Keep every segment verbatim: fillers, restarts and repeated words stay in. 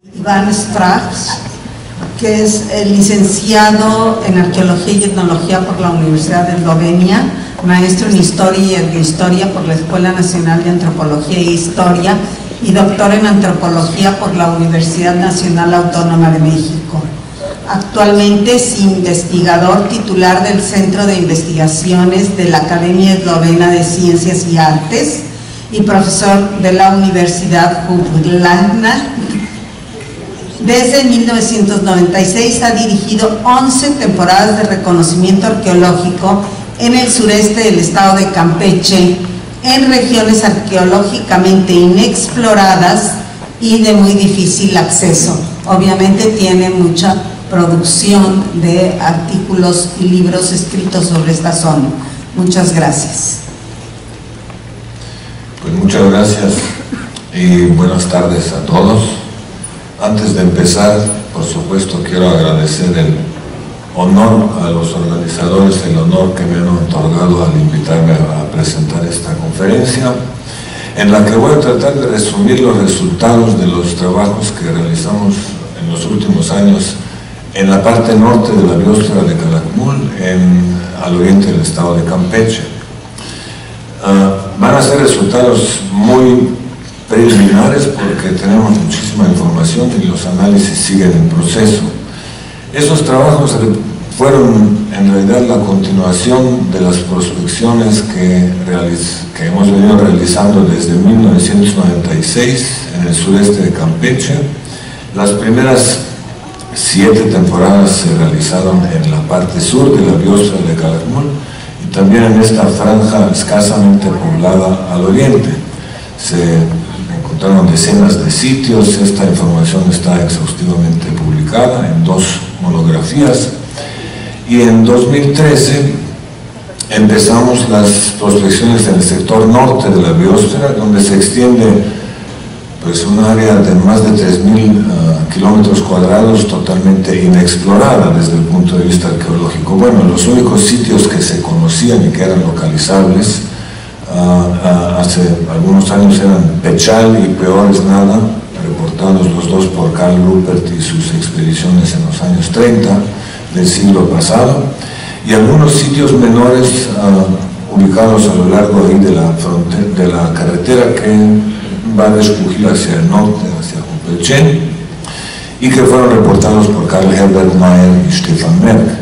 Iván Strax, que es el licenciado en Arqueología y Etnología por la Universidad de Eslovenia, maestro en Historia y Etnohistoria por la Escuela Nacional de Antropología e Historia y doctor en Antropología por la Universidad Nacional Autónoma de México. Actualmente es investigador titular del Centro de Investigaciones de la Academia Eslovena de Ciencias y Artes y profesor de la Universidad Ljubljana. Desde mil novecientos noventa y seis ha dirigido once temporadas de reconocimiento arqueológico en el sureste del estado de Campeche, en regiones arqueológicamente inexploradas y de muy difícil acceso. Obviamente tiene mucha producción de artículos y libros escritos sobre esta zona. Muchas gracias. Pues muchas gracias y buenas tardes a todos. Antes de empezar, por supuesto, quiero agradecer el honor a los organizadores, el honor que me han otorgado al invitarme a presentar esta conferencia, en la que voy a tratar de resumir los resultados de los trabajos que realizamos en los últimos años en la parte norte de la biosfera de Calakmul, en, al oriente del estado de Campeche. Uh, van a ser resultados muy preliminares porque tenemos muchísima información y los análisis siguen en proceso. Esos trabajos fueron en realidad la continuación de las prospecciones que, que hemos venido realizando desde mil novecientos noventa y seis en el sureste de Campeche. Las primeras siete temporadas se realizaron en la parte sur de la biosfera de Calakmul y también en esta franja escasamente poblada al oriente. Se encontraron decenas de sitios. Esta información está exhaustivamente publicada en dos monografías y en dos mil trece empezamos las prospecciones en el sector norte de la biosfera, donde se extiende pues un área de más de tres mil uh, kilómetros cuadrados totalmente inexplorada desde el punto de vista arqueológico. Bueno, los únicos sitios que se conocían y que eran localizables Uh, uh, hace algunos años eran Pechal y Peor es Nada, reportados los dos por Karl Ruppert y sus expediciones en los años treinta del siglo pasado, y algunos sitios menores uh, ubicados a lo largo ahí de la, frontera, de la carretera que va de Xpujil hacia el norte, hacia Humpelchen, y que fueron reportados por Karl Herbert Mayer y Stefan Merck.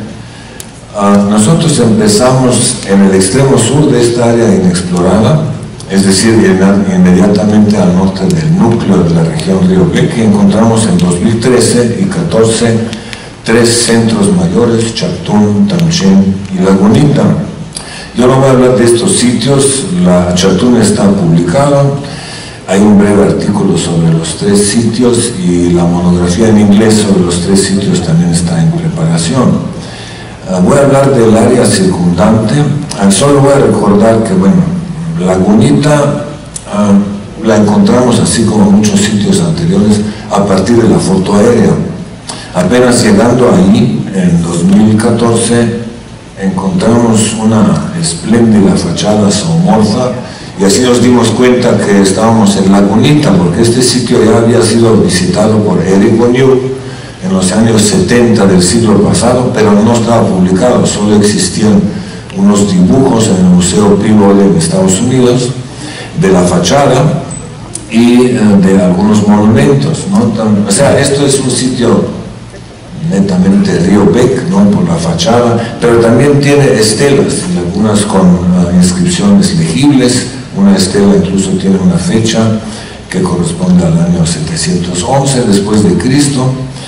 Uh, nosotros empezamos en el extremo sur de esta área inexplorada, es decir, inmediatamente al norte del núcleo de la región Río Bec, y encontramos en dos mil trece y catorce tres centros mayores: Chactún, Tamchen y Lagunita. Yo no voy a hablar de estos sitios. La Chactún está publicado, hay un breve artículo sobre los tres sitios y la monografía en inglés sobre los tres sitios también está en preparación. Uh, voy a hablar del área circundante. Uh, solo voy a recordar que, bueno, Lagunita uh, la encontramos, así como muchos sitios anteriores, a partir de la foto aérea. Apenas llegando ahí, en dos mil catorce, encontramos una espléndida fachada zoomorfa y así nos dimos cuenta que estábamos en Lagunita, porque este sitio ya había sido visitado por Eric Bonnieu en los años setenta del siglo pasado, pero no estaba publicado, solo existían unos dibujos en el Museo Peabody en Estados Unidos de la fachada y eh, de algunos monumentos, ¿no? O sea, esto es un sitio netamente Río Bec, ¿no?, por la fachada, pero también tiene estelas, algunas con uh, inscripciones legibles. Una estela incluso tiene una fecha que corresponde al año setecientos once después de Cristo.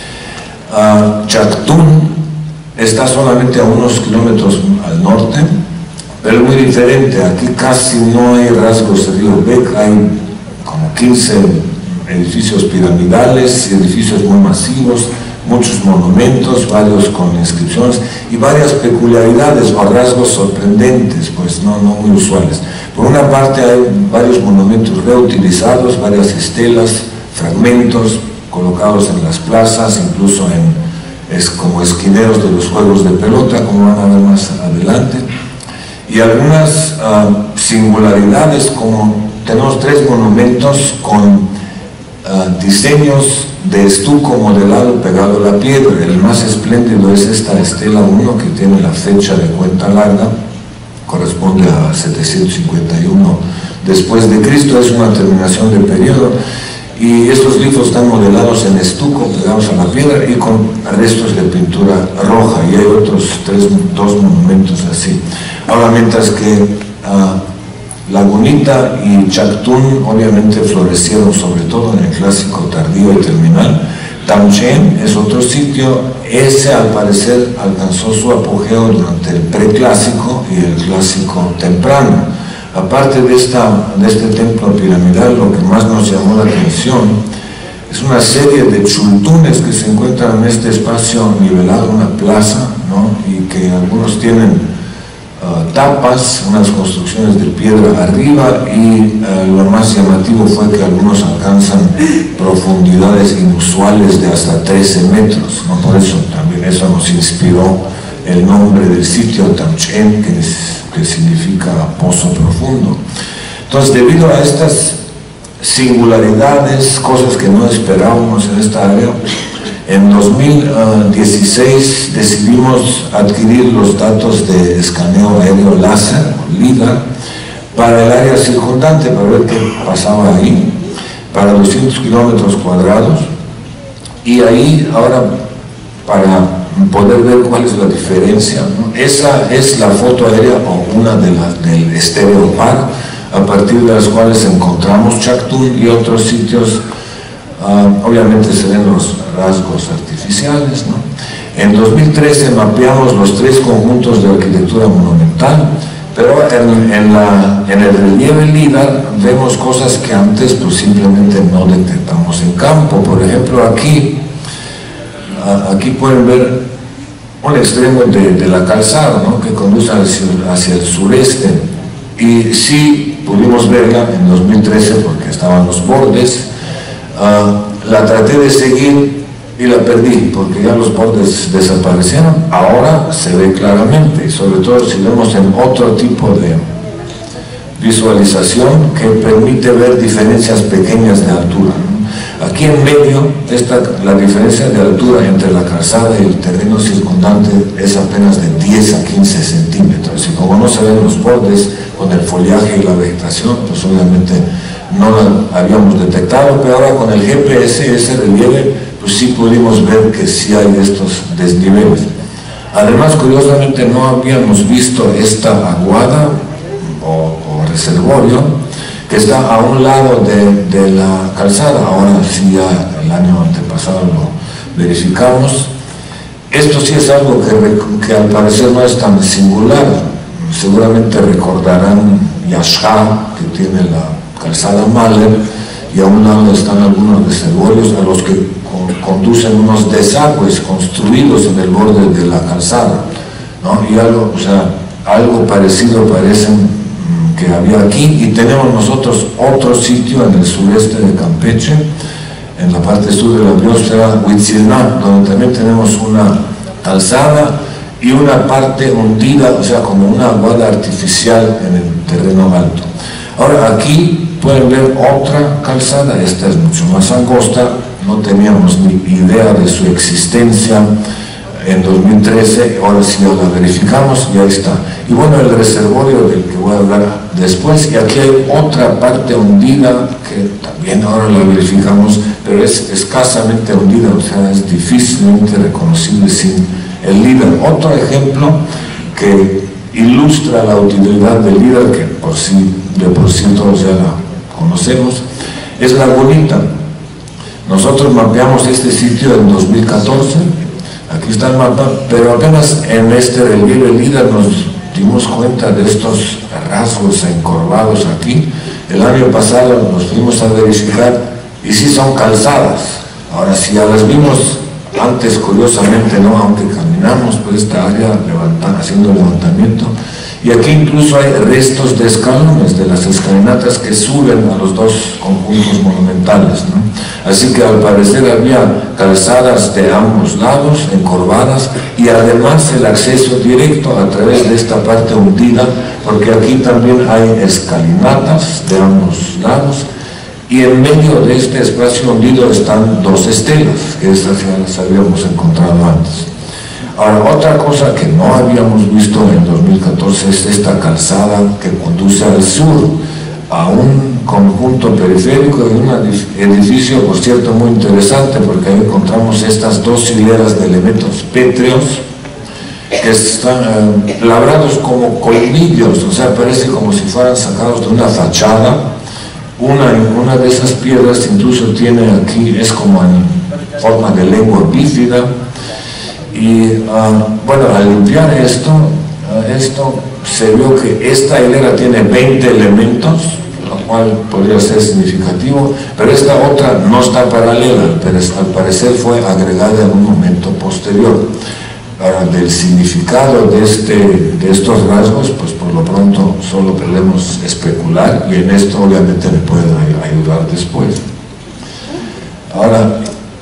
Uh, Chactún está solamente a unos kilómetros al norte, pero es muy diferente. Aquí casi no hay rasgos de Río Bec, hay como quince edificios piramidales y edificios muy masivos, muchos monumentos, varios con inscripciones y varias peculiaridades o rasgos sorprendentes, pues no, no muy usuales. Por una parte hay varios monumentos reutilizados, varias estelas, fragmentos colocados en las plazas, incluso en, es, como esquineros de los juegos de pelota, como van a ver más adelante, y algunas uh, singularidades, como tenemos tres monumentos con uh, diseños de estuco modelado pegado a la piedra. El más espléndido es esta estela uno, que tiene la fecha de cuenta larga, corresponde a setecientos cincuenta y uno después de Cristo, es una terminación de periodo, y estos glifos están modelados en estuco pegados a la piedra y con restos de pintura roja, y hay otros tres, dos monumentos así. Ahora, mientras que uh, Lagunita y Chactún obviamente florecieron sobre todo en el clásico tardío y terminal, Tamchen es otro sitio. Ese al parecer alcanzó su apogeo durante el preclásico y el clásico temprano. Aparte de, esta, de este templo piramidal, lo que más nos llamó la atención es una serie de chultunes que se encuentran en este espacio nivelado, una plaza, ¿no? Y que algunos tienen Uh, tapas, unas construcciones de piedra arriba, y uh, lo más llamativo fue que algunos alcanzan profundidades inusuales de hasta trece metros, ¿no? Por eso también eso nos inspiró el nombre del sitio, Tamchen, que, es, que significa pozo profundo. Entonces, debido a estas singularidades, cosas que no esperábamos en esta área, en dos mil dieciséis decidimos adquirir los datos de escaneo aéreo láser, LIDAR, para el área circundante, para ver qué pasaba ahí, para doscientos kilómetros cuadrados, y ahí ahora, para poder ver cuál es la diferencia, ¿no? Esa es la foto aérea, o una de las del estéreo par, a partir de las cuales encontramos Chactún y otros sitios. Uh, obviamente se ven los rasgos artificiales, ¿no? En dos mil trece mapeamos los tres conjuntos de arquitectura monumental, pero en, en, la, en el relieve LIDAR vemos cosas que antes pues simplemente no detectamos en campo. Por ejemplo, aquí, uh, aquí pueden ver un extremo de, de la calzada, ¿no? Que conduce hacia, hacia el sureste, y sí pudimos verla en dos mil trece porque estaban los bordes. Uh, la traté de seguir y la perdí porque ya los bordes desaparecieron. Ahora se ve claramente, sobre todo si vemos en otro tipo de visualización que permite ver diferencias pequeñas de altura, ¿no? Aquí en medio, esta, la diferencia de altura entre la calzada y el terreno circundante es apenas de diez a quince centímetros, y como no se ven los bordes con el follaje y la vegetación, pues obviamente no la habíamos detectado, pero ahora con el G P S, ese relieve, pues sí pudimos ver que sí hay estos desniveles. Además, curiosamente, no habíamos visto esta aguada o, o reservorio que está a un lado de, de la calzada. Ahora sí, ya el año antepasado lo verificamos. Esto sí es algo que, que al parecer no es tan singular. Seguramente recordarán Yashha, que tiene la calzada Mahler, y a un lado están algunos reservorios a los que con, conducen unos desagües construidos en el borde de la calzada, ¿no? Y algo, o sea, algo parecido parece mmm, que había aquí. Y tenemos nosotros otro sitio en el sureste de Campeche, en la parte sur de la biosfera, Huitzilná, donde también tenemos una calzada y una parte hundida, o sea, como una aguada artificial en el terreno alto. Ahora, aquí pueden ver otra calzada. Esta es mucho más angosta, no teníamos ni idea de su existencia en dos mil trece, ahora sí la verificamos y ahí está. Y bueno, el reservorio del que voy a hablar después, y aquí hay otra parte hundida que también ahora la verificamos, pero es escasamente hundida, o sea, es difícilmente reconocible sin el LIDAR. Otro ejemplo que ilustra la utilidad del LIDAR, que por sí, de por sí todos ya la conocemos, es Lagunita. Nosotros mapeamos este sitio en dos mil catorce, aquí está el mapa, pero apenas en este relieve LIDAR nos dimos cuenta de estos rasgos encorvados aquí. El año pasado nos fuimos a verificar y sí son calzadas. Ahora, si ya las vimos antes, curiosamente no, aunque caminamos por esta área levanta, haciendo levantamiento, y aquí incluso hay restos de escalones de las escalinatas que suben a los dos conjuntos monumentales, ¿no? Así que al parecer había calzadas de ambos lados, encorvadas, y además el acceso directo a través de esta parte hundida, porque aquí también hay escalinatas de ambos lados, y en medio de este espacio hundido están dos estelas, que estas ya las habíamos encontrado antes. Ahora, otra cosa que no habíamos visto en dos mil catorce es esta calzada que conduce al sur, a un conjunto periférico y un edificio, por cierto, muy interesante, porque ahí encontramos estas dos hileras de elementos pétreos que están eh, labrados como colmillos, o sea, parece como si fueran sacados de una fachada. Una, una de esas piedras incluso tiene aquí, es como en forma de lengua bífida. Y uh, bueno, al limpiar esto, uh, esto se vio que esta hilera tiene veinte elementos, lo cual podría ser significativo, pero esta otra no está paralela, pero al parecer fue agregada en un momento posterior. Ahora, del significado de, este, de estos rasgos, pues por lo pronto solo podemos especular, y en esto obviamente me puede ayudar después. Ahora,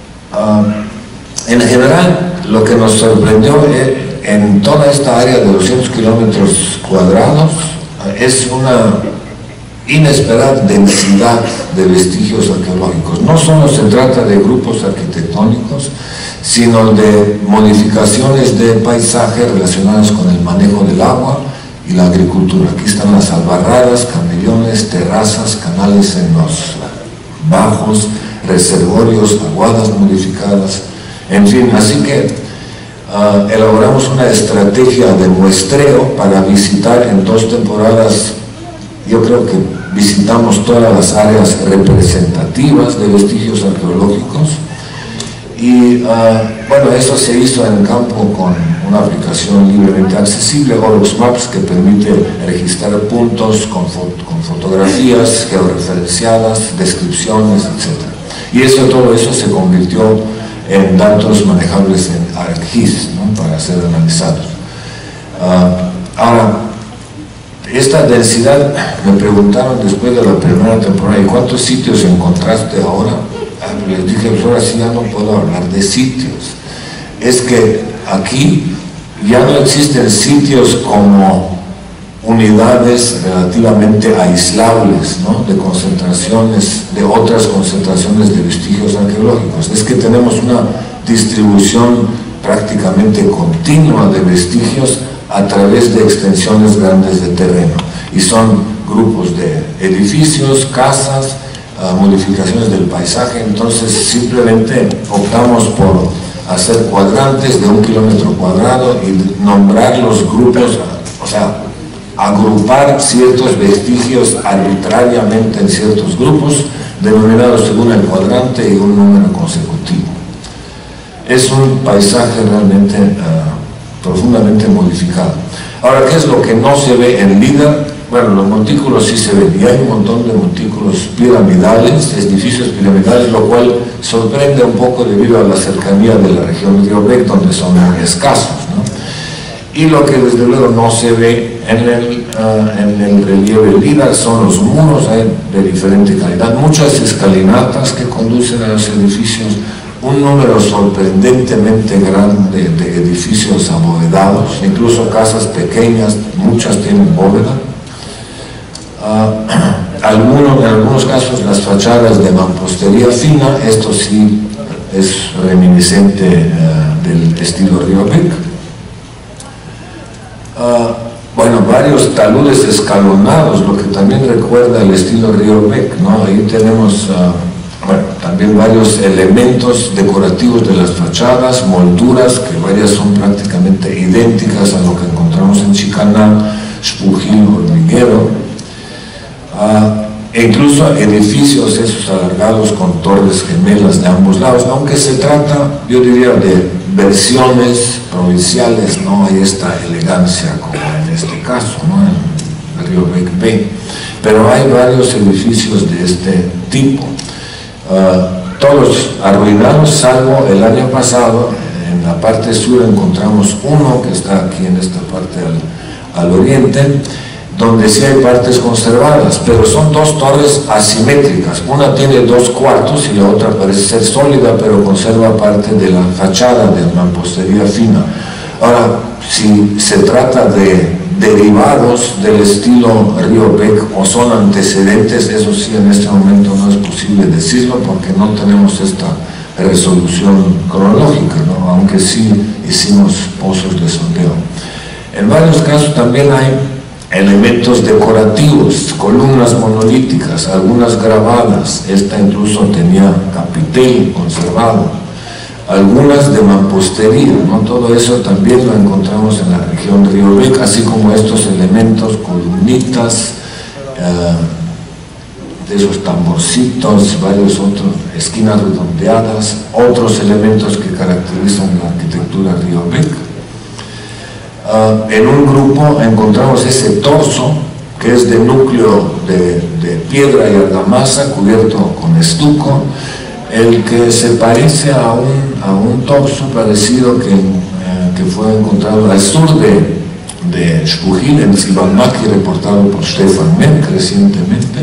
uh, en general, lo que nos sorprendió eh, en toda esta área de doscientos kilómetros cuadrados es una inesperada densidad de vestigios arqueológicos. No solo se trata de grupos arquitectónicos, sino de modificaciones de paisaje relacionadas con el manejo del agua y la agricultura. Aquí están las albarradas, camellones, terrazas, canales en los bajos, reservorios, aguadas modificadas, en fin. Así que uh, elaboramos una estrategia de muestreo para visitar en dos temporadas. Yo creo que visitamos todas las áreas representativas de vestigios arqueológicos. Y uh, bueno, eso se hizo en campo con una aplicación libremente accesible, Orox Maps, que permite registrar puntos con, fo con fotografías georreferenciadas, descripciones, etcétera. Y eso, todo eso se convirtió en datos manejables en ArcGIS, ¿no?, para ser analizados. Uh, ahora, esta densidad, me preguntaron después de la primera temporada, ¿y cuántos sitios encontraste ahora? Les dije, pues ahora sí ya no puedo hablar de sitios. Es que aquí ya no existen sitios como unidades relativamente aislables, ¿no?, de concentraciones, de otras concentraciones de vestigios arqueológicos. Es que tenemos una distribución prácticamente continua de vestigios a través de extensiones grandes de terreno. Y son grupos de edificios, casas, Uh, modificaciones del paisaje. Entonces simplemente optamos por hacer cuadrantes de un kilómetro cuadrado y nombrar los grupos, o sea, agrupar ciertos vestigios arbitrariamente en ciertos grupos, denominados según el cuadrante y un número consecutivo. Es un paisaje realmente uh, profundamente modificado. Ahora, ¿qué es lo que no se ve en LIDAR? Bueno, los montículos sí se ven, y hay un montón de montículos piramidales, edificios piramidales, lo cual sorprende un poco debido a la cercanía de la región de Río-Bec, donde son muy escasos, ¿no? Y lo que desde luego no se ve en el, uh, en el relieve LIDAR son los muros, hay de diferente calidad, muchas escalinatas que conducen a los edificios, un número sorprendentemente grande de edificios abovedados, incluso casas pequeñas, muchas tienen bóveda. Uh, algunos, en algunos casos las fachadas de mampostería fina, esto sí es reminiscente uh, del estilo Río-Bec. Uh, bueno, varios taludes escalonados, lo que también recuerda el estilo Río-Bec, ¿no? Ahí tenemos uh, bueno, también varios elementos decorativos de las fachadas, molduras, que varias son prácticamente idénticas a lo que encontramos en Chicaná, Xpujil, Hormiguero. Uh, e incluso edificios esos alargados con torres gemelas de ambos lados, aunque se trata, yo diría, de versiones provinciales, no hay esta elegancia como en este caso, ¿no?, en el Río-Bec B, pero hay varios edificios de este tipo, uh, todos arruinados, salvo el año pasado. En la parte sur encontramos uno que está aquí en esta parte al, al oriente, donde sí hay partes conservadas, pero son dos torres asimétricas. Una tiene dos cuartos y la otra parece ser sólida, pero conserva parte de la fachada de mampostería fina. Ahora, si se trata de, derivados del estilo Río Bec o son antecedentes, eso sí en este momento no es posible decirlo porque no tenemos esta resolución cronológica, ¿no? Aunque sí hicimos pozos de sondeo. En varios casos también hay elementos decorativos, columnas monolíticas, algunas grabadas, esta incluso tenía capitel conservado, algunas de mampostería, ¿no? Todo eso también lo encontramos en la región de Río Bec, así como estos elementos, columnitas, eh, de esos tamborcitos, varios otros, esquinas redondeadas, otros elementos que caracterizan la arquitectura Río Bec. Uh, en un grupo encontramos ese torso, que es de núcleo de, de piedra y argamasa cubierto con estuco, el que se parece a un, a un torso parecido que, eh, que fue encontrado al sur de, de Xpujil, en Tzilbalmaqui, reportado por Stefan Menk recientemente.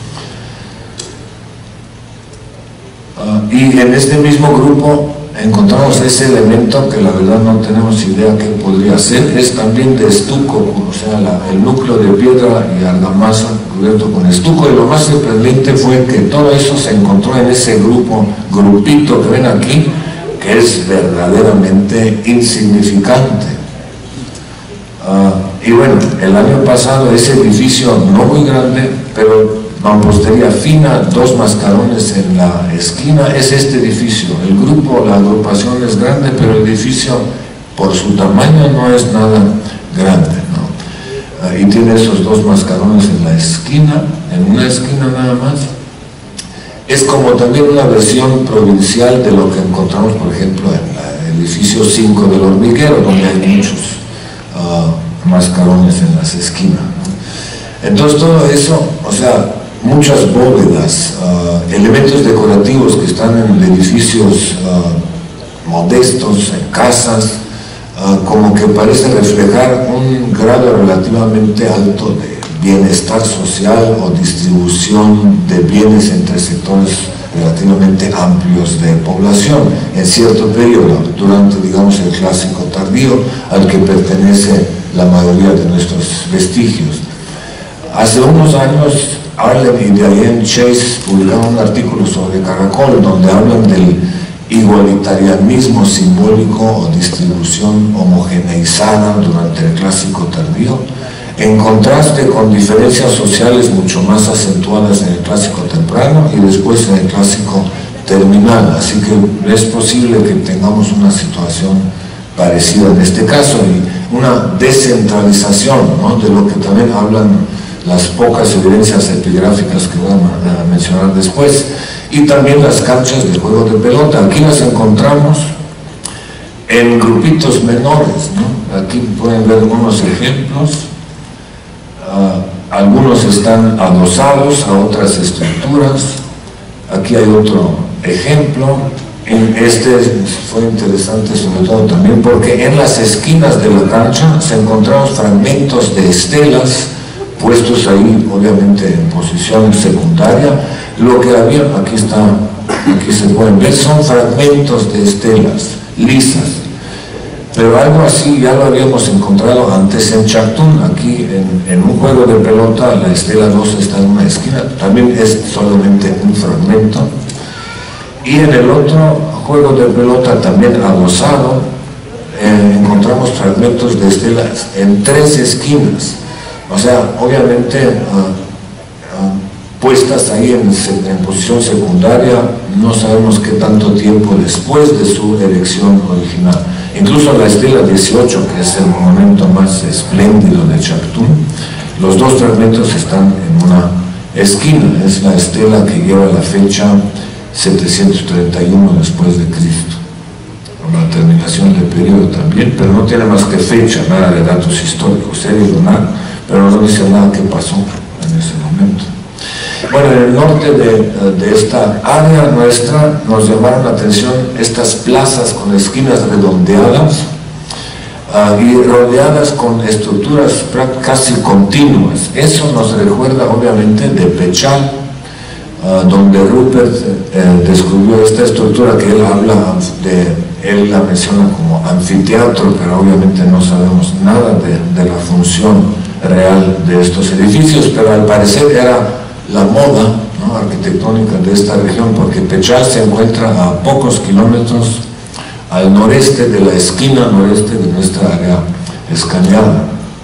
Uh, y en este mismo grupo encontramos ese elemento que la verdad no tenemos idea qué podría ser, es también de estuco, o sea, la, el núcleo de piedra y argamasa cubierto con estuco, y lo más sorprendente fue que todo eso se encontró en ese grupo, grupito que ven aquí, que es verdaderamente insignificante. Uh, y bueno, el año pasado ese edificio no muy grande, pero mampostería fina, dos mascarones en la esquina, es este edificio. El grupo, la agrupación es grande, pero el edificio por su tamaño no es nada grande, ¿no? Uh, y tiene esos dos mascarones en la esquina, en una esquina nada más. Es como también una versión provincial de lo que encontramos, por ejemplo, en el edificio cinco del Hormiguero, donde hay muchos uh, mascarones en las esquinas, ¿no? Entonces todo eso, o sea, muchas bóvedas, uh, elementos decorativos que están en edificios uh, modestos, en casas, uh, como que parece reflejar un grado relativamente alto de bienestar social o distribución de bienes entre sectores relativamente amplios de población en cierto periodo, durante, digamos, el clásico tardío al que pertenece la mayoría de nuestros vestigios. Hace unos años Arlen y Diane Chase publicaron un artículo sobre Caracol donde hablan del igualitarianismo simbólico o distribución homogeneizada durante el clásico tardío, en contraste con diferencias sociales mucho más acentuadas en el clásico temprano y después en el clásico terminal. Así que es posible que tengamos una situación parecida en este caso y una descentralización, ¿no?, de lo que también hablan las pocas evidencias epigráficas que voy a mencionar después, y también las canchas de juego de pelota. Aquí las encontramos en grupitos menores, ¿no? Aquí pueden ver unos ejemplos. Uh, algunos están adosados a otras estructuras. Aquí hay otro ejemplo. En este fue interesante sobre todo también porque en las esquinas de la cancha se encontraron fragmentos de estelas puestos ahí, obviamente en posición secundaria. Lo que había, aquí está, aquí se pueden ver, son fragmentos de estelas lisas, pero algo así ya lo habíamos encontrado antes en Chactún. Aquí en, en un juego de pelota la estela dos está en una esquina, también es solamente un fragmento, y en el otro juego de pelota también adosado eh, encontramos fragmentos de estelas en tres esquinas. O sea, obviamente uh, uh, puestas ahí en, en posición secundaria, no sabemos qué tanto tiempo después de su erección original. Incluso la estela dieciocho, que es el monumento más espléndido de Chactún, los dos fragmentos están en una esquina. Es la estela que lleva la fecha setecientos treinta y uno después de Cristo, la terminación del periodo también, pero no tiene más que fecha, nada de datos históricos, serie lunar, pero no dice nada qué pasó en ese momento. Bueno, en el norte de, de esta área nuestra nos llamaron la atención estas plazas con esquinas redondeadas uh, y rodeadas con estructuras casi continuas. Eso nos recuerda obviamente de Pechal, uh, donde Rupert eh, descubrió esta estructura que él habla de él la menciona como anfiteatro, pero obviamente no sabemos nada de, de la función real de estos edificios, pero al parecer era la moda, ¿no?, arquitectónica de esta región, porque Pechal se encuentra a pocos kilómetros al noreste de la esquina noreste de nuestra área escaneada.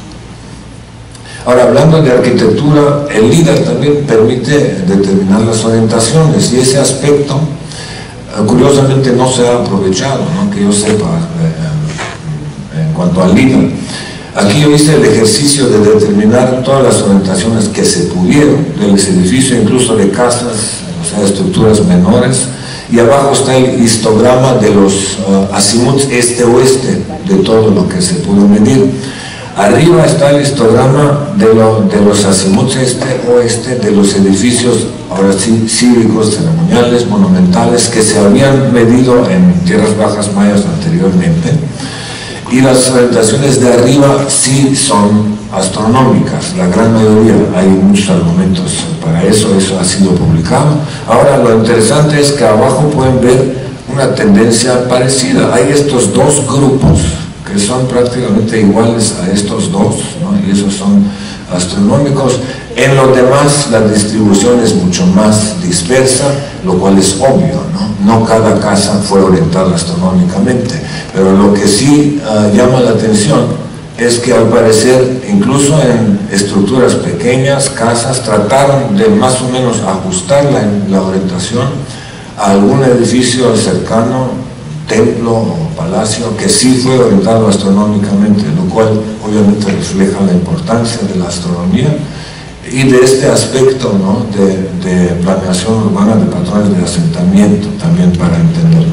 Ahora, hablando de arquitectura, el LIDAR también permite determinar las orientaciones, y ese aspecto curiosamente no se ha aprovechado, ¿no?, que yo sepa, eh, en cuanto al LIDAR. Aquí yo hice el ejercicio de determinar todas las orientaciones que se pudieron del edificio, incluso de casas, o sea, estructuras menores, y abajo está el histograma de los uh, azimuts este-oeste de todo lo que se pudo medir. Arriba está el histograma de, lo, de los azimuts este-oeste de los edificios, ahora sí, cívicos, ceremoniales, monumentales, que se habían medido en tierras bajas mayas anteriormente. Y las orientaciones de arriba sí son astronómicas, la gran mayoría, hay muchos argumentos para eso, eso ha sido publicado. Ahora, lo interesante es que abajo pueden ver una tendencia parecida. Hay estos dos grupos que son prácticamente iguales a estos dos, ¿no?, y esos son astronómicos. En los demás la distribución es mucho más dispersa, lo cual es obvio, ¿no? No cada casa fue orientada astronómicamente, pero lo que sí uh, llama la atención es que al parecer, incluso en estructuras pequeñas, casas, trataron de más o menos ajustar la, la orientación a algún edificio cercano, templo o palacio, que sí fue orientado astronómicamente, lo cual obviamente refleja la importancia de la astronomía y de este aspecto, ¿no?, de, de planeación urbana, de patrones de asentamiento, también para entenderlo.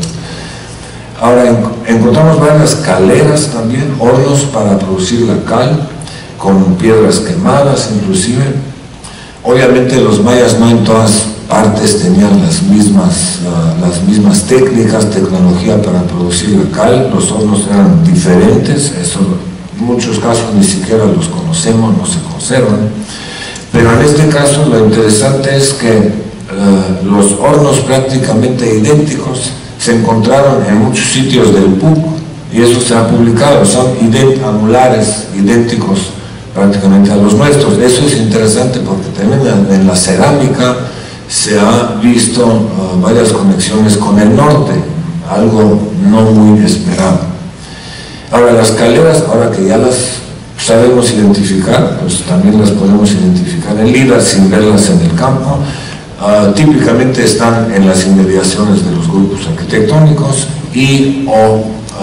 Ahora, en, encontramos varias caleras también, hornos para producir la cal, con piedras quemadas inclusive. Obviamente los mayas no en todas partes tenían las mismas, uh, las mismas técnicas, tecnología para producir la cal, los hornos eran diferentes, eso en muchos casos ni siquiera los conocemos, no se conservan. Pero en este caso lo interesante es que uh, los hornos prácticamente idénticos se encontraron en muchos sitios del P U C, y eso se ha publicado, son ident angulares, idénticos prácticamente a los nuestros. Eso es interesante porque también en la cerámica se ha visto uh, varias conexiones con el norte, algo no muy esperado. Ahora, las caleras, ahora que ya las sabemos identificar, pues también las podemos identificar en LIDAR sin verlas en el campo. Uh, típicamente están en las inmediaciones de los grupos arquitectónicos y o uh,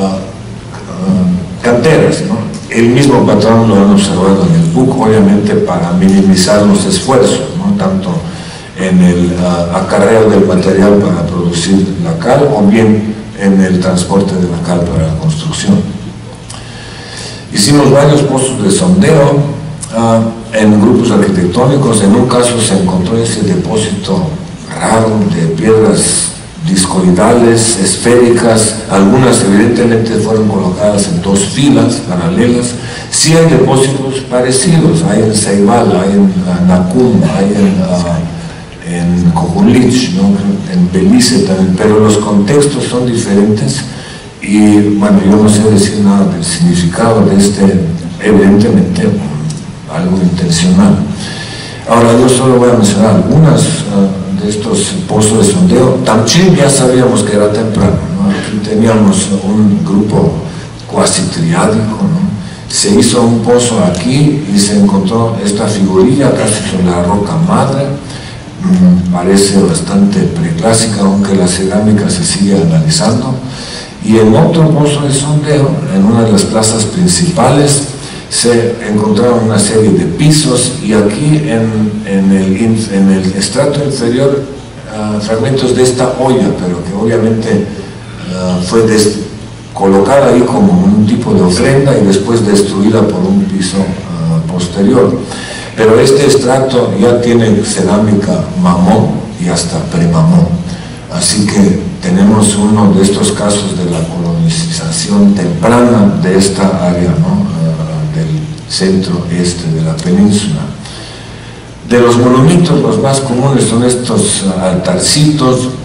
uh, canteras, ¿no? El mismo patrón lo han observado en el P U C, obviamente para minimizar los esfuerzos, ¿no?, tanto en el uh, acarreo del material para producir la cal o bien en el transporte de la cal para la construcción. Hicimos varios pozos de sondeo uh, en grupos arquitectónicos. En un caso se encontró ese depósito raro de piedras discoidales, esféricas, algunas evidentemente fueron colocadas en dos filas paralelas. Sí hay depósitos parecidos, hay en Ceibal, hay en uh, Nacum, hay en, uh, en Cojunlich, ¿no?, en Belice también, pero los contextos son diferentes. Y bueno, yo no sé decir nada del significado de este, evidentemente, algo intencional. Ahora, yo solo voy a mencionar algunas uh, de estos pozos de sondeo. Tamchil ya sabíamos que era temprano, ¿no? Aquí teníamos un grupo cuasi triádico, ¿no? Se hizo un pozo aquí y se encontró esta figurilla casi sobre la roca madre. Mm, parece bastante preclásica, aunque la cerámica se sigue analizando. Y en otro pozo de sondeo, en una de las plazas principales, se encontraron una serie de pisos, y aquí en, en, el, en el estrato inferior uh, fragmentos de esta olla, pero que obviamente uh, fue colocada ahí como un tipo de ofrenda y después destruida por un piso uh, posterior. Pero este estrato ya tiene cerámica mamón y hasta premamón. Así que tenemos uno de estos casos de la colonización temprana de esta área, ¿no?, uh, del centro-este de la península. De los monumentos, los más comunes son estos altarcitos, como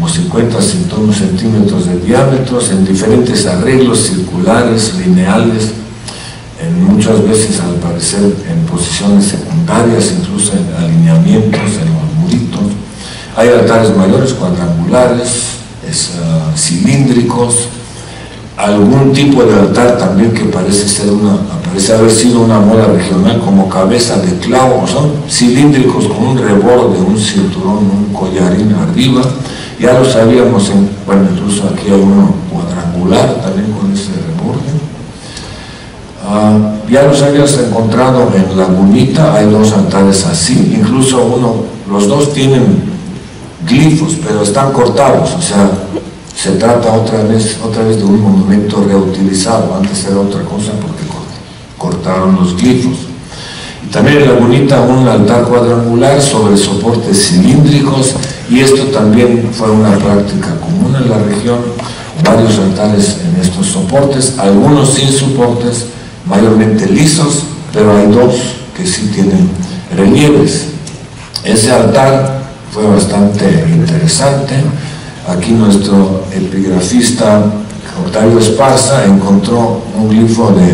como cincuenta centímetros de diámetros, en diferentes arreglos circulares, lineales, en muchas veces al parecer en posiciones secundarias, incluso en alineamientos, en los muritos. Hay altares mayores, cuadrangulares, es, uh, cilíndricos, algún tipo de altar también que parece ser una, parece haber sido una moda regional, como cabeza de clavo, son cilíndricos con un reborde, un cinturón, un collarín arriba. Ya lo sabíamos, en, bueno, incluso aquí hay uno cuadrangular también con ese reborde. Uh, ya los habías encontrado en Lagunita, hay dos altares así, incluso uno, los dos tienen glifos, pero están cortados, o sea, se trata otra vez, otra vez de un monumento reutilizado. Antes era otra cosa porque cortaron los glifos. Y también en Lagunita un altar cuadrangular sobre soportes cilíndricos, y esto también fue una práctica común en la región, varios altares en estos soportes, algunos sin soportes, mayormente lisos, pero hay dos que sí tienen relieves. Ese altar fue bastante interesante. Aquí nuestro epigrafista Octavio Esparza encontró un glifo de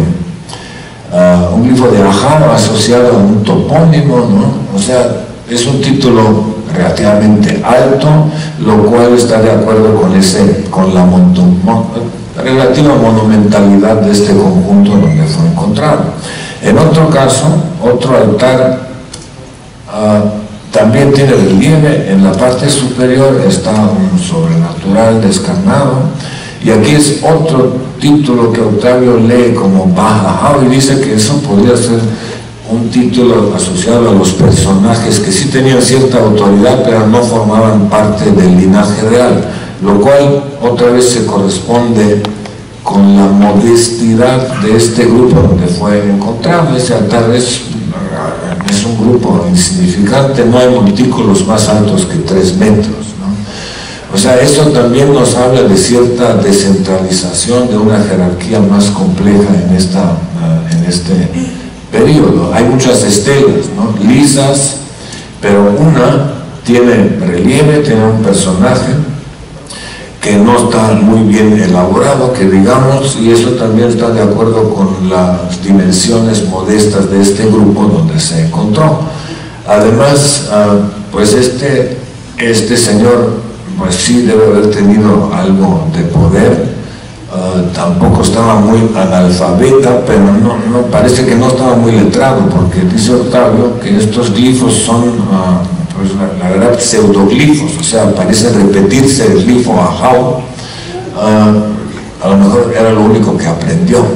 uh, un glifo de Ajao asociado a un topónimo, ¿no? O sea, es un título relativamente alto, lo cual está de acuerdo con ese, con la monto, mon, relativa monumentalidad de este conjunto donde fue encontrado. En otro caso, otro altar uh, también tiene relieve, en la parte superior está un sobrenatural descarnado, y aquí es otro título que Octavio lee como Bajajao, y dice que eso podría ser un título asociado a los personajes que sí tenían cierta autoridad, pero no formaban parte del linaje real, lo cual otra vez se corresponde con la modestidad de este grupo donde fue encontrado. Ese altar es es un grupo insignificante, no hay montículos más altos que tres metros, ¿no? O sea, eso también nos habla de cierta descentralización, de una jerarquía más compleja en, esta, uh, en este periodo. Hay muchas estelas, ¿no? Lisas, pero una tiene relieve, tiene un personaje que no está muy bien elaborado, que digamos, y eso también está de acuerdo con las dimensiones modestas de este grupo donde se encontró. Además, uh, pues este, este señor, pues sí debe haber tenido algo de poder, uh, tampoco estaba muy analfabeta, pero no, no, parece que no estaba muy letrado, porque dice Octavio que estos glifos son uh, pues la, la verdad, pseudoglifos, o sea, parece repetirse el glifo Ajao. Uh, a lo mejor era lo único que aprendió, ¿no?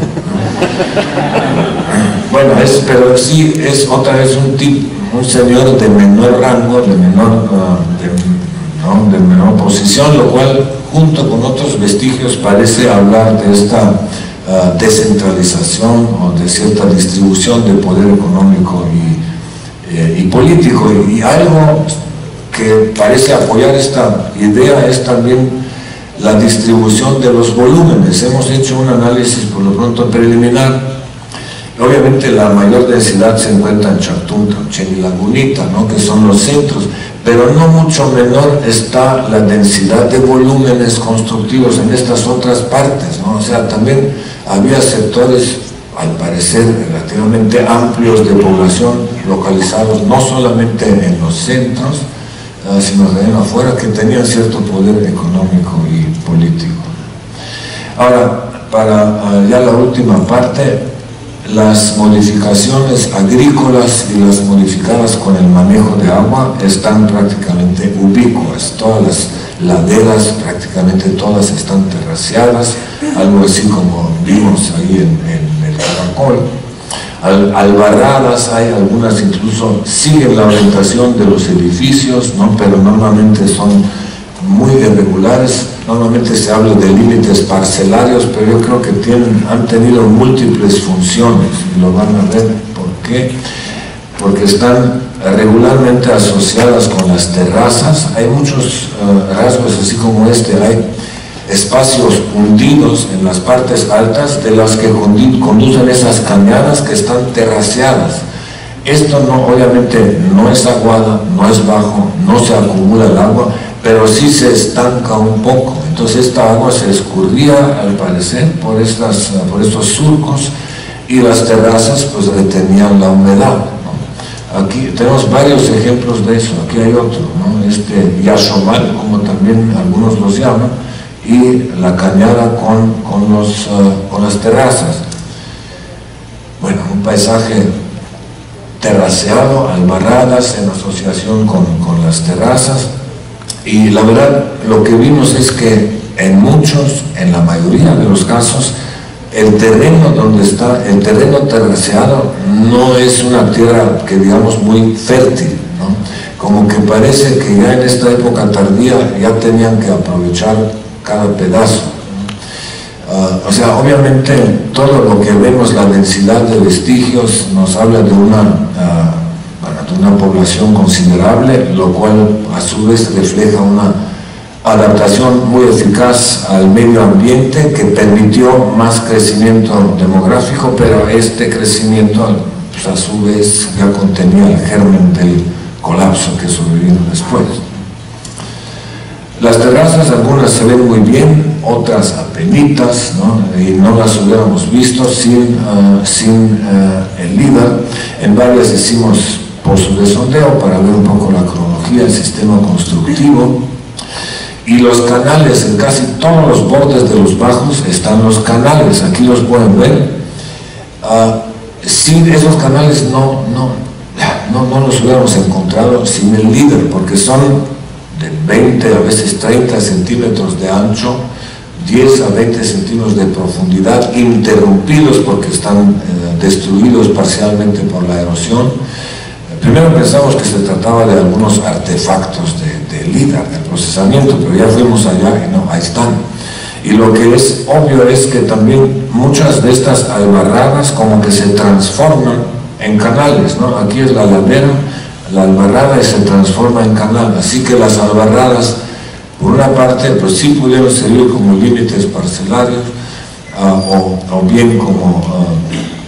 Bueno, es, pero sí es otra vez un tipo, un señor de menor rango, de menor, uh, de, ¿no? de menor posición, lo cual junto con otros vestigios parece hablar de esta uh, descentralización o de cierta distribución de poder económico y y político, y algo que parece apoyar esta idea es también la distribución de los volúmenes. Hemos hecho un análisis por lo pronto preliminar. Obviamente la mayor densidad se encuentra en Chactún, Cauchen y Lagunita, ¿no? Que son los centros, pero no mucho menor está la densidad de volúmenes constructivos en estas otras partes, ¿no? O sea, también había sectores, al parecer, relativamente amplios de población localizados no solamente en los centros, uh, sino también afuera, que tenían cierto poder económico y político. Ahora, para uh, ya la última parte, las modificaciones agrícolas y las modificadas con el manejo de agua están prácticamente ubicuas. Todas las laderas, prácticamente todas están terraceadas, algo así como vimos ahí en, en el Caracol. Al, albarradas hay, algunas incluso siguen la orientación de los edificios, ¿no? Pero normalmente son muy irregulares. Normalmente se habla de límites parcelarios, pero yo creo que tienen, han tenido múltiples funciones, y lo van a ver. ¿Por qué? Porque están regularmente asociadas con las terrazas. Hay muchos uh, rasgos así como este. Hay espacios hundidos en las partes altas de las que conducen esas cañadas que están terraceadas. Esto no, obviamente no es aguada, no es bajo, no se acumula el agua, pero sí se estanca un poco. Entonces esta agua se escurría, al parecer, por, estas, por estos surcos, y las terrazas pues retenían la humedad, ¿no? Aquí tenemos varios ejemplos de eso. Aquí hay otro, ¿no? Este Yaxomal, como también algunos los llaman, y la cañada con, con, los, uh, con las terrazas. Bueno, un paisaje terraceado, albarradas en asociación con, con las terrazas, y la verdad lo que vimos es que en muchos, en la mayoría de los casos, el terreno donde está, el terreno terraceado no es una tierra que digamos muy fértil, ¿no? Como que parece que ya en esta época tardía ya tenían que aprovechar cada pedazo, ¿no? Uh, o sea, obviamente todo lo que vemos, la densidad de vestigios, nos habla de una, uh, bueno, de una población considerable, lo cual a su vez refleja una adaptación muy eficaz al medio ambiente que permitió más crecimiento demográfico, pero este crecimiento pues, a su vez ya contenía el germen del colapso que sobrevino después. Las terrazas, algunas se ven muy bien, otras apenitas, ¿no? Y no las hubiéramos visto sin, uh, sin uh, el líder. En varias hicimos pozos de sondeo para ver un poco la cronología, el sistema constructivo. Y los canales, en casi todos los bordes de los bajos están los canales, aquí los pueden ver. Uh, sin esos canales no, no, no, no los hubiéramos encontrado sin el líder, porque son de veinte a veces treinta centímetros de ancho, diez a veinte centímetros de profundidad, interrumpidos porque están eh, destruidos parcialmente por la erosión. Primero pensamos que se trataba de algunos artefactos de, de LIDAR, del procesamiento, pero ya fuimos allá y no, ahí están. Y lo que es obvio es que también muchas de estas albarradas como que se transforman en canales, ¿no? Aquí es la ladera, la albarrada, y se transforma en canal. Así que las albarradas, por una parte, pues sí pudieron servir como límites parcelarios, uh, o, o bien como uh,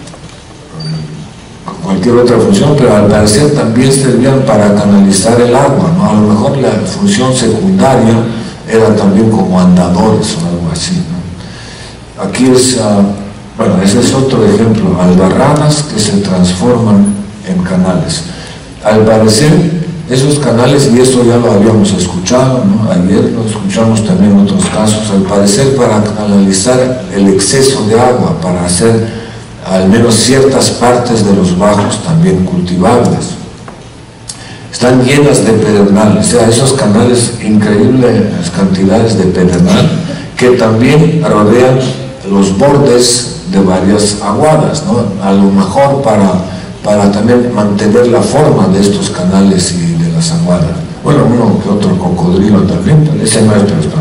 cualquier otra función, pero al parecer también servían para canalizar el agua, ¿no? A lo mejor la función secundaria era también como andadores o algo así, ¿no? Aquí es, uh, bueno, ese es otro ejemplo, albarradas que se transforman en canales. Al parecer, esos canales, y eso ya lo habíamos escuchado, ¿no? Ayer lo escuchamos también en otros casos, al parecer para canalizar el exceso de agua, para hacer al menos ciertas partes de los bajos también cultivables. Están llenas de pedernal, o sea, esos canales, increíbles cantidades de pedernal, que también rodean los bordes de varias aguadas, ¿no? A lo mejor para, para también mantener la forma de estos canales y de las aguadas. Bueno, uno que otro cocodrilo también, pero ese no es personal.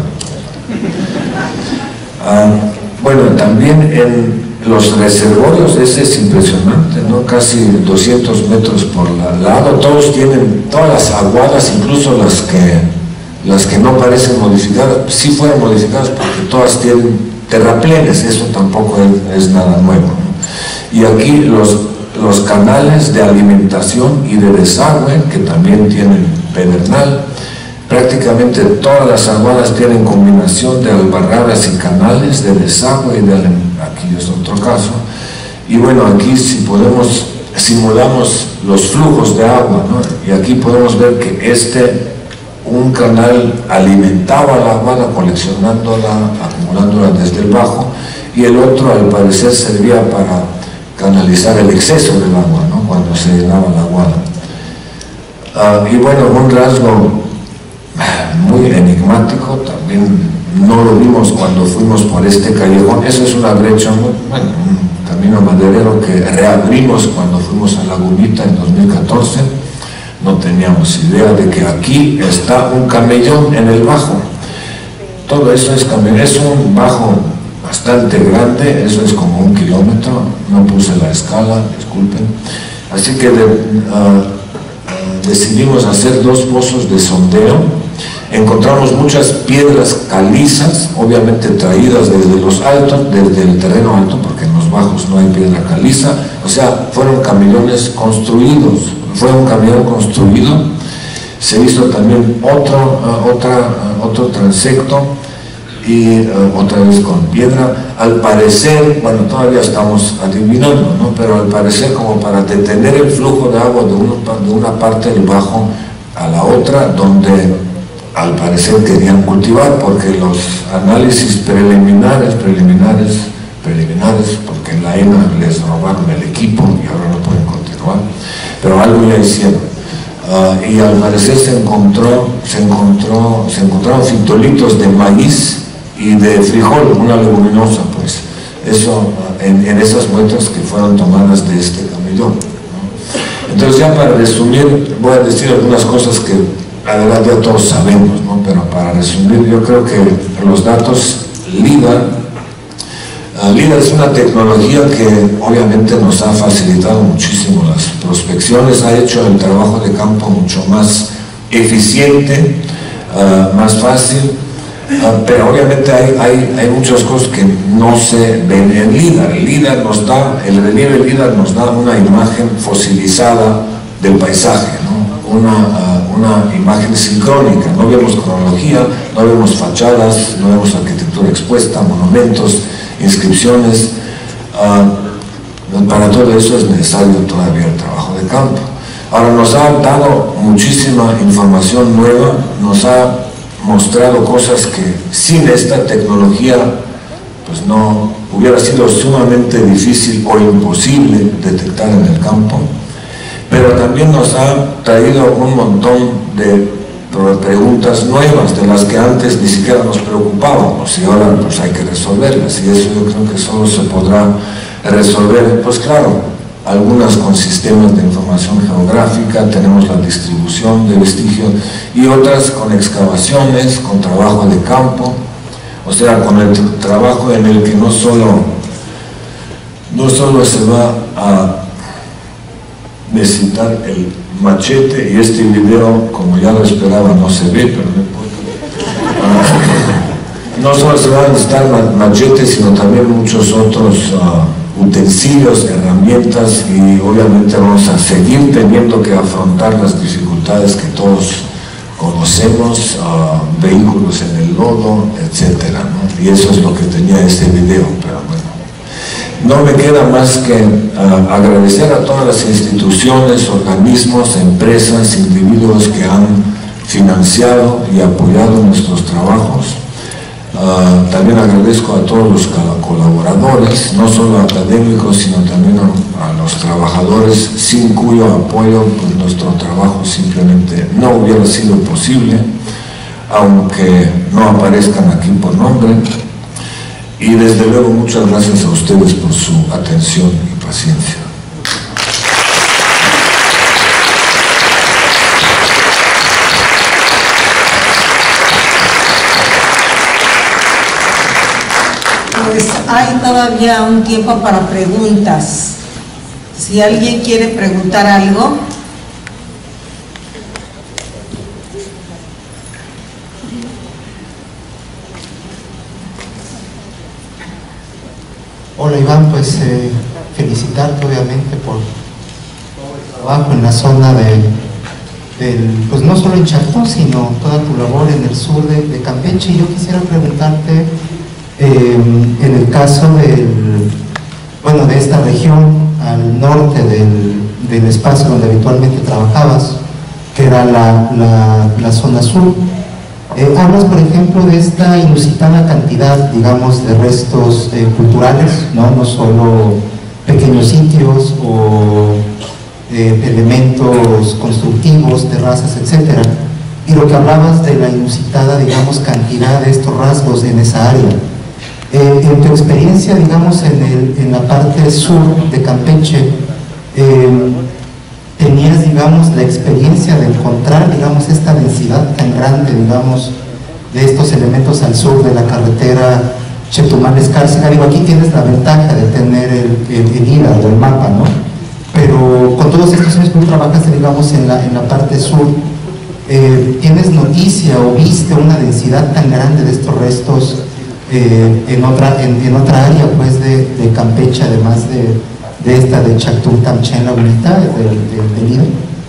Ah, bueno, también en los reservorios, ese es impresionante, ¿no? Casi doscientos metros por lado, todos tienen, todas las aguadas, incluso las que, las que no parecen modificadas, sí fueron modificadas porque todas tienen terraplenes, eso tampoco es, es nada nuevo, ¿no? Y aquí los, los canales de alimentación y de desagüe, que también tienen pedernal, prácticamente todas las aguadas tienen combinación de albarradas y canales de desagüe y de alimentación. Aquí es otro caso. Y bueno, aquí si podemos, simulamos los flujos de agua, ¿no? Y aquí podemos ver que este, un canal alimentaba la aguada, coleccionándola, acumulándola desde el bajo, y el otro al parecer servía para canalizar el exceso del agua, ¿no? Cuando se llenaba la aguada. Uh, y bueno, un rasgo muy enigmático, también no lo vimos cuando fuimos por este callejón, eso es una brecha, bueno, un camino maderero que reabrimos cuando fuimos a Lagunita en dos mil catorce, no teníamos idea de que aquí está un camellón en el bajo, todo eso es camellón, es un bajo bastante grande, eso es como un kilómetro, no puse la escala, disculpen, así que de, uh, decidimos hacer dos pozos de sondeo. Encontramos muchas piedras calizas, obviamente traídas desde los altos, desde el terreno alto, porque en los bajos no hay piedra caliza, o sea, fueron camellones construidos, fue un camellón construido, se hizo también otro, uh, otra, uh, otro transecto y uh, otra vez con piedra. Al parecer, bueno, todavía estamos adivinando, ¿no? Pero al parecer como para detener el flujo de agua de, uno, de una parte del bajo a la otra, donde al parecer querían cultivar, porque los análisis preliminares, preliminares, preliminares, porque en la E N A les robaron el equipo y ahora no pueden continuar, pero algo ya hicieron. Uh, y al parecer se encontró, se encontró, se encontraron fitolitos de maíz y de frijol, una leguminosa, pues. Eso uh, en, en esas muestras que fueron tomadas de este camellón, ¿no? Entonces, ya para resumir, voy a decir algunas cosas que la verdad ya todos sabemos, ¿no? Pero para resumir, yo creo que los datos LIDAR, Uh, LIDAR es una tecnología que obviamente nos ha facilitado muchísimo las prospecciones, ha hecho el trabajo de campo mucho más eficiente, uh, más fácil, uh, pero obviamente hay, hay, hay muchas cosas que no se ven en LIDAR. El LIDAR nos da, el relieve LIDAR nos da una imagen fosilizada del paisaje, ¿no? Una, uh, una imagen sincrónica, no vemos cronología, no vemos fachadas, no vemos arquitectura expuesta, monumentos, inscripciones. Uh, para todo eso es necesario todavía el trabajo de campo. Ahora, nos ha dado muchísima información nueva, nos ha mostrado cosas que sin esta tecnología pues no hubiera sido sumamente difícil o imposible detectar en el campo, pero también nos ha traído un montón de preguntas nuevas de las que antes ni siquiera nos preocupábamos y ahora pues hay que resolverlas, y eso yo creo que solo se podrá resolver, pues claro, algunas con sistemas de información geográfica, tenemos la distribución de vestigios, y otras con excavaciones, con trabajo de campo, o sea, con el trabajo en el que no solo no solo se va a necesitar el machete, y este video, como ya lo esperaba, no se ve, pero no importa. Uh, no solo se van a necesitar machetes, sino también muchos otros uh, utensilios, herramientas, y obviamente vamos a seguir teniendo que afrontar las dificultades que todos conocemos, uh, vehículos en el lodo, etcétera, ¿no? Y eso es lo que tenía este video, pero bueno. No me queda más que uh, agradecer a todas las instituciones, organismos, empresas, individuos que han financiado y apoyado nuestros trabajos. Uh, también agradezco a todos los colaboradores, no solo académicos, sino también a, a los trabajadores, sin cuyo apoyo pues, nuestro trabajo simplemente no hubiera sido posible, aunque no aparezcan aquí por nombre. Y desde luego muchas gracias a ustedes por su atención y paciencia. Pues hay todavía un tiempo para preguntas. Si alguien quiere preguntar algo. Hola Iván, pues eh, felicitarte obviamente por tu trabajo en la zona de, del, pues no solo en Chaltón, sino toda tu labor en el sur de, de Campeche. Y yo quisiera preguntarte, eh, en el caso del, bueno, de esta región al norte del, del espacio donde habitualmente trabajabas, que era la, la, la zona sur, Eh, hablas, por ejemplo, de esta inusitada cantidad, digamos, de restos eh, culturales, ¿no? No solo pequeños sitios o eh, elementos constructivos, terrazas, etcétera. Y lo que hablabas de la inusitada, digamos, cantidad de estos rasgos en esa área. Eh, en tu experiencia, digamos, en, el, en la parte sur de Campeche, eh, tenías, digamos, la experiencia de encontrar, digamos, esta densidad tan grande, digamos, de estos elementos al sur de la carretera Chetumal-Escárcega. Digo, aquí tienes la ventaja de tener el, el, el I R A o el mapa, ¿no? Pero con todos estos años que tú trabajas, digamos, en la, en la parte sur, eh, ¿tienes noticia o viste una densidad tan grande de estos restos eh, en, otra, en, en otra área, pues, de, de Campeche, además de de esta de Chactún Tamché en la unidad del de, de I R A?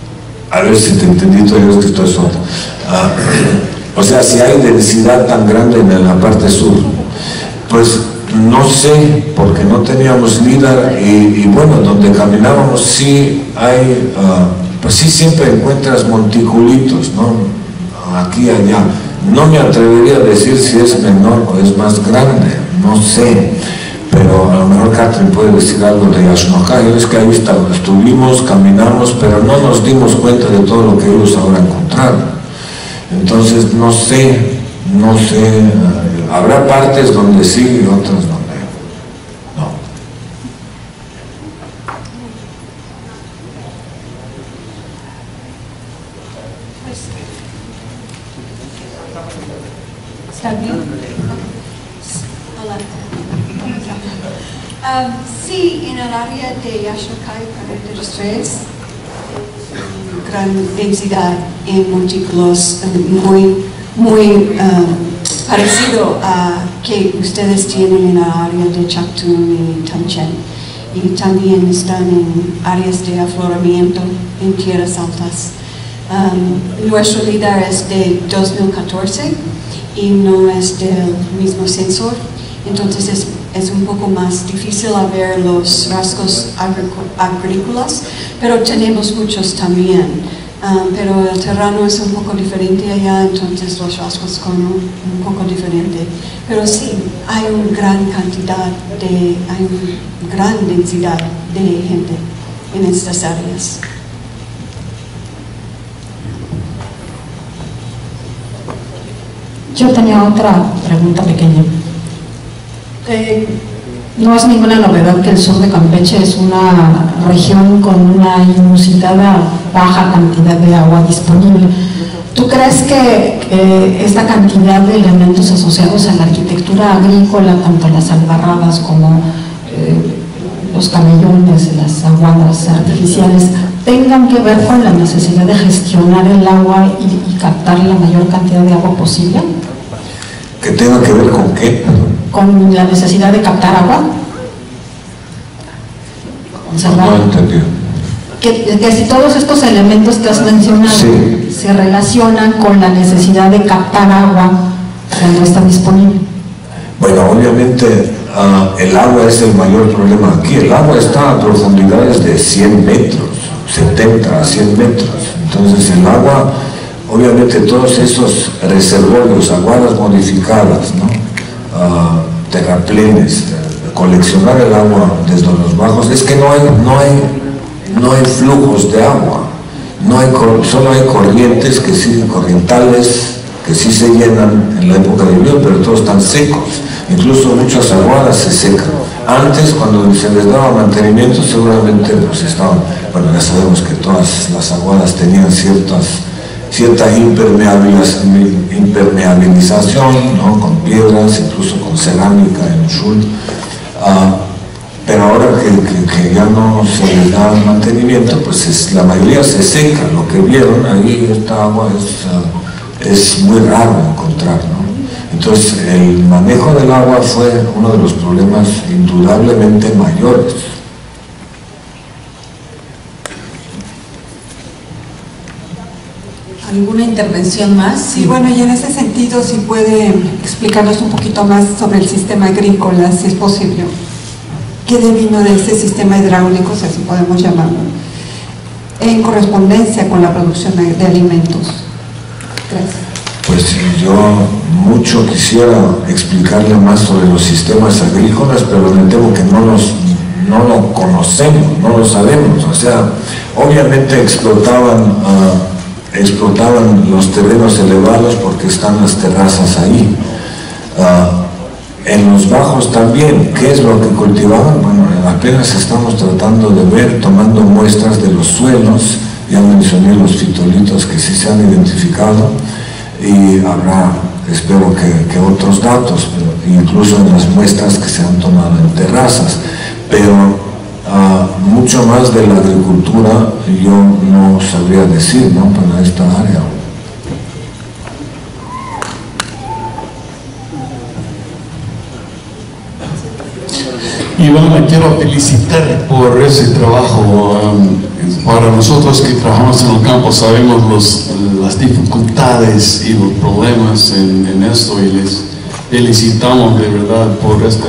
a ver si te entendí, todavía es que esto es otro. Ah, o sea, si hay densidad tan grande en la parte sur, pues no sé, porque no teníamos líder y, y bueno, donde caminábamos sí hay, uh, pues sí siempre encuentras monticulitos, ¿no? Aquí y allá. No me atrevería a decir si es menor o es más grande, no sé, pero a lo mejor Catherine puede decir algo de Yaxnoca. Es que ahí está, estuvimos, caminamos, pero no nos dimos cuenta de todo lo que ellos ahora encontraron. Entonces no sé, no sé, uh, habrá partes donde sí y otras donde no. ¿Está bien? Hola. Um, sí, en el área de Yaxnoca y Paredes tres, gran densidad en montículos, muy, muy um, parecido a que ustedes tienen en el área de Chactún y Tamchen. Y también están en áreas de afloramiento en tierras altas. Um, nuestro líder es de dos mil catorce y no es del mismo sensor, entonces es, es un poco más difícil a ver los rasgos agrícolas, pero tenemos muchos también. Um, pero el terreno es un poco diferente allá, entonces los rasgos son un, un poco diferentes. Pero sí, hay una gran cantidad de, hay una gran densidad de gente en estas áreas. Yo tenía otra pregunta pequeña. Eh, no es ninguna novedad que el sur de Campeche es una región con una inusitada baja cantidad de agua disponible. ¿Tú crees que eh, esta cantidad de elementos asociados a la arquitectura agrícola, tanto las albarradas como eh, los camellones, las aguadas artificiales, tengan que ver con la necesidad de gestionar el agua y, y captar la mayor cantidad de agua posible? ¿Que tenga que ver con qué? Con la necesidad de captar agua. No he entendido. Que, que si todos estos elementos que has mencionado sí. se relacionan con la necesidad de captar agua cuando está disponible. Bueno, obviamente uh, el agua es el mayor problema aquí. El agua está a profundidades de cien metros, setenta a cien metros. Entonces el agua, obviamente todos esos reservorios, aguadas modificadas, ¿no? uh, terraplenes, uh, coleccionar el agua desde los bajos, es que no hay, no hay, no hay flujos de agua, no hay, solo hay corrientes que sí, corrientales, que sí se llenan en la época de lluvia, pero todos están secos. Incluso muchas aguadas se secan. Antes, cuando se les daba mantenimiento, seguramente pues estaban, bueno, ya sabemos que todas las aguadas tenían ciertas, cierta impermeabilización, ¿no? Con piedras, incluso con cerámica en Ushul. Uh, pero ahora que, que, que ya no se les da mantenimiento, pues es, la mayoría se seca. Lo que vieron ahí, esta agua es, uh, es muy raro encontrar, ¿no? Entonces, el manejo del agua fue uno de los problemas indudablemente mayores. ¿Alguna intervención más? Sí, bueno, y en ese sentido, si puede explicarnos un poquito más sobre el sistema agrícola, si es posible. ¿Qué devino de ese sistema hidráulico, si así podemos llamarlo, en correspondencia con la producción de alimentos? Gracias. Pues yo mucho quisiera explicarle más sobre los sistemas agrícolas, pero me temo que no, los, no lo conocemos, no lo sabemos. O sea, obviamente explotaban, uh, explotaban los terrenos elevados porque están las terrazas ahí. Uh, en los bajos también, ¿qué es lo que cultivaban? Bueno, apenas estamos tratando de ver, tomando muestras de los suelos. Ya mencioné los fitolitos que sí se han identificado. Y habrá, espero que, que otros datos, pero incluso en las muestras que se han tomado en terrazas, pero uh, mucho más de la agricultura yo no sabría decir, ¿no? Para esta área. Y bueno, me quiero felicitar por ese trabajo um, Para nosotros que trabajamos en el campo sabemos los, las dificultades y los problemas en, en esto, y les felicitamos de verdad por esta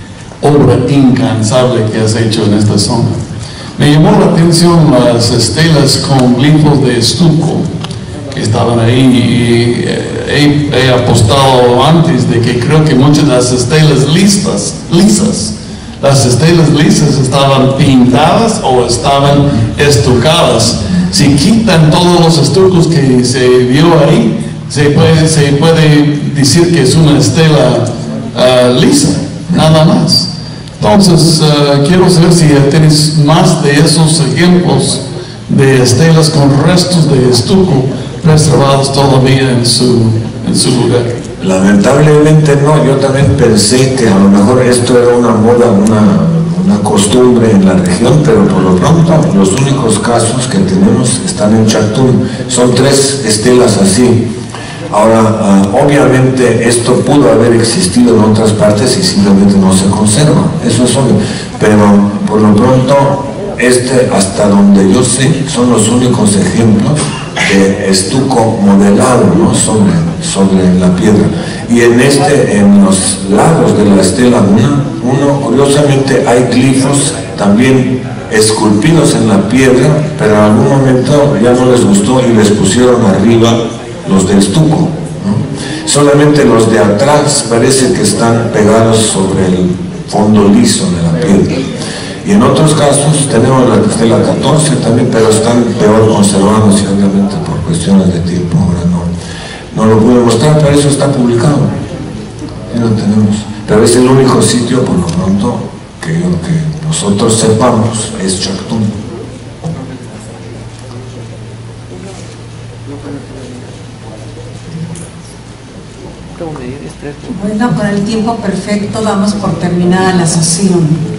obra incansable que has hecho en esta zona. Me llamó la atención las estelas con glifos de estuco que estaban ahí, y he, he apostado antes de que creo que muchas de las estelas listas, lisas, las estelas lisas estaban pintadas o estaban estucadas. Si quitan todos los estucos que se vio ahí, se puede, se puede decir que es una estela uh, lisa, nada más. Entonces, uh, quiero saber si tienes más de esos ejemplos de estelas con restos de estuco preservados todavía en su, en su lugar. Lamentablemente no, yo también pensé que a lo mejor esto era una moda, una, una costumbre en la región, pero por lo pronto los únicos casos que tenemos están en Chactún. Son tres estelas así. Ahora, uh, obviamente esto pudo haber existido en otras partes y simplemente no se conserva, eso es obvio, pero por lo pronto este, hasta donde yo sé, son los únicos ejemplos de estuco modelado, ¿no?, sobre, sobre la piedra. Y en este, en los lados de la estela uno, uno, curiosamente hay glifos también esculpidos en la piedra, pero en algún momento ya no les gustó y les pusieron arriba los de estuco, ¿no? Solamente los de atrás parece que están pegados sobre el fondo liso de la piedra. Y en otros casos tenemos la estela catorce también, pero están peor conservados, y obviamente por cuestiones de tiempo ahora no, no lo pude mostrar, pero eso está publicado. Ahí lo tenemos. Pero es el único sitio, por lo pronto, que, que nosotros sepamos, es Chactún. Bueno, con el tiempo perfecto damos por terminada la sesión.